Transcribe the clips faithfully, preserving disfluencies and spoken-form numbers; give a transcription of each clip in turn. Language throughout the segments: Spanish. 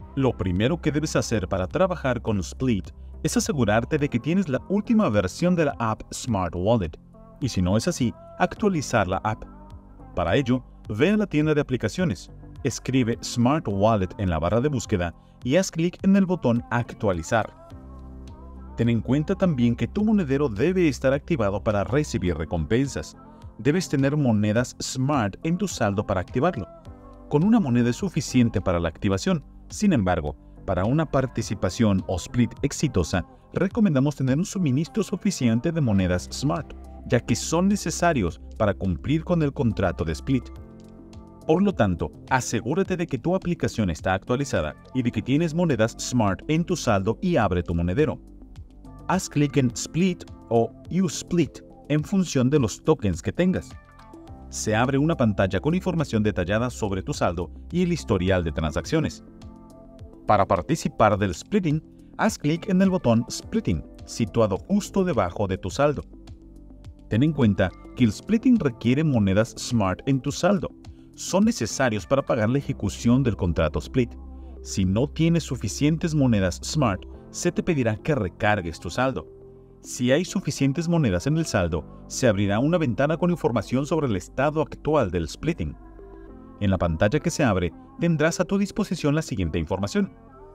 Lo primero que debes hacer para trabajar con Split es asegurarte de que tienes la última versión de la app Smart Wallet, y si no es así, actualizar la app. Para ello, ve a la tienda de aplicaciones, escribe Smart Wallet en la barra de búsqueda y haz clic en el botón Actualizar. Ten en cuenta también que tu monedero debe estar activado para recibir recompensas. Debes tener monedas Smart en tu saldo para activarlo. Con una moneda es suficiente para la activación. Sin embargo, para una participación o split exitosa, recomendamos tener un suministro suficiente de monedas Smart, ya que son necesarios para cumplir con el contrato de split. Por lo tanto, asegúrate de que tu aplicación está actualizada y de que tienes monedas Smart en tu saldo y abre tu monedero. Haz clic en Split o Use Split en función de los tokens que tengas. Se abre una pantalla con información detallada sobre tu saldo y el historial de transacciones. Para participar del splitting, haz clic en el botón Splitting, situado justo debajo de tu saldo. Ten en cuenta que el splitting requiere monedas Smart en tu saldo. Son necesarios para pagar la ejecución del contrato split. Si no tienes suficientes monedas Smart, se te pedirá que recargues tu saldo. Si hay suficientes monedas en el saldo, se abrirá una ventana con información sobre el estado actual del splitting. En la pantalla que se abre, tendrás a tu disposición la siguiente información: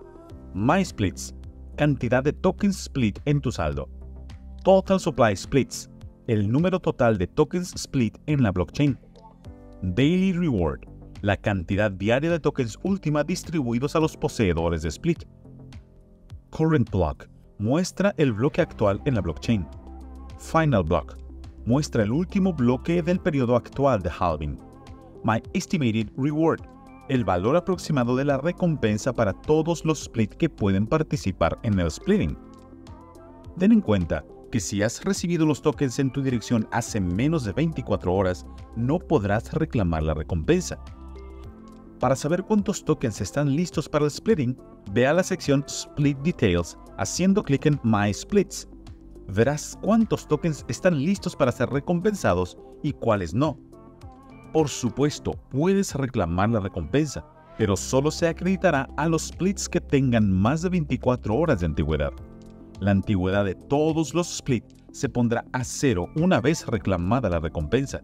My Splits, cantidad de tokens split en tu saldo; Total Supply Splits, el número total de tokens split en la blockchain; Daily Reward, la cantidad diaria de tokens última distribuidos a los poseedores de split; Current Block, muestra el bloque actual en la blockchain; Final Block, muestra el último bloque del periodo actual de halving; My Estimated Reward, el valor aproximado de la recompensa para todos los split que pueden participar en el splitting. Ten en cuenta que si has recibido los tokens en tu dirección hace menos de veinticuatro horas, no podrás reclamar la recompensa. Para saber cuántos tokens están listos para el splitting, ve a la sección Split Details haciendo clic en My Splits. Verás cuántos tokens están listos para ser recompensados y cuáles no. Por supuesto, puedes reclamar la recompensa, pero solo se acreditará a los splits que tengan más de veinticuatro horas de antigüedad. La antigüedad de todos los splits se pondrá a cero una vez reclamada la recompensa.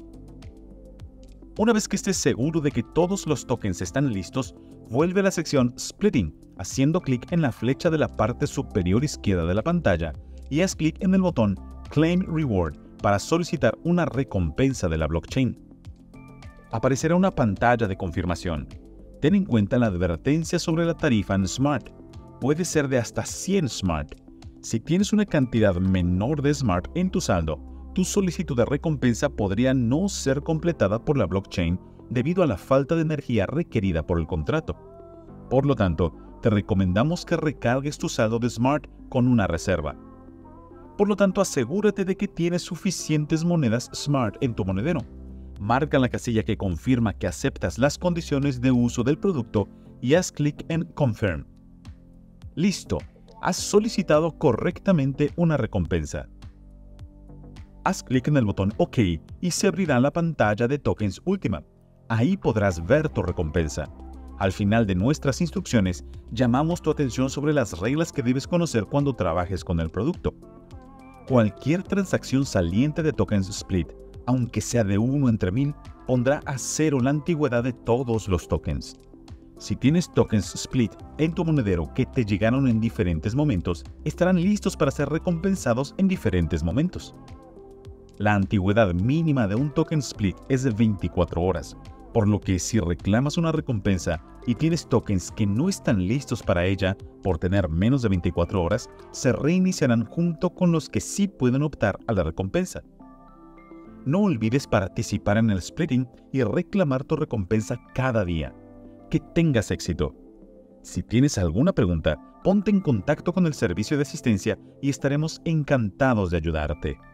Una vez que estés seguro de que todos los tokens están listos, vuelve a la sección Splitting haciendo clic en la flecha de la parte superior izquierda de la pantalla y haz clic en el botón Claim Reward para solicitar una recompensa de la blockchain. Aparecerá una pantalla de confirmación. Ten en cuenta la advertencia sobre la tarifa en Smart. Puede ser de hasta cien Smart. Si tienes una cantidad menor de Smart en tu saldo, tu solicitud de recompensa podría no ser completada por la blockchain debido a la falta de energía requerida por el contrato. Por lo tanto, te recomendamos que recargues tu saldo de Smart con una reserva. Por lo tanto, asegúrate de que tienes suficientes monedas Smart en tu monedero. Marca la casilla que confirma que aceptas las condiciones de uso del producto y haz clic en Confirm. Listo, has solicitado correctamente una recompensa. Haz clic en el botón OK y se abrirá la pantalla de tokens última. Ahí podrás ver tu recompensa. Al final de nuestras instrucciones, llamamos tu atención sobre las reglas que debes conocer cuando trabajes con el producto. Cualquier transacción saliente de tokens split, aunque sea de uno entre mil, pondrá a cero la antigüedad de todos los tokens. Si tienes tokens split en tu monedero que te llegaron en diferentes momentos, estarán listos para ser recompensados en diferentes momentos. La antigüedad mínima de un token split es de veinticuatro horas, por lo que si reclamas una recompensa y tienes tokens que no están listos para ella por tener menos de veinticuatro horas, se reiniciarán junto con los que sí pueden optar a la recompensa. No olvides participar en el splitting y reclamar tu recompensa cada día. Que tengas éxito. Si tienes alguna pregunta, ponte en contacto con el servicio de asistencia y estaremos encantados de ayudarte.